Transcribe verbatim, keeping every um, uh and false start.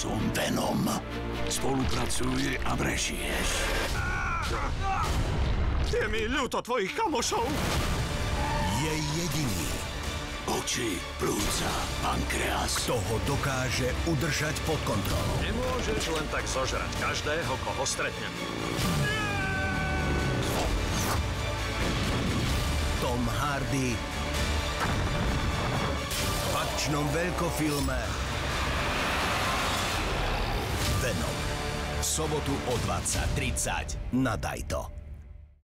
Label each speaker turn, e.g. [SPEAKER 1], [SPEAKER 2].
[SPEAKER 1] som Venom. Spolupracuj a brešieš.
[SPEAKER 2] Je mi ľúto tvojich kamošov.
[SPEAKER 3] Je jediný.
[SPEAKER 1] Oči, plúca, pankreas.
[SPEAKER 3] Kto ho dokáže udržať pod kontrolou.
[SPEAKER 2] Nemôžeš len tak zožrať každého, koho stretnem.
[SPEAKER 3] Tom Hardy v akčnom veľkofilme Venom. V sobotu o dvadsať tridsať na Dajto.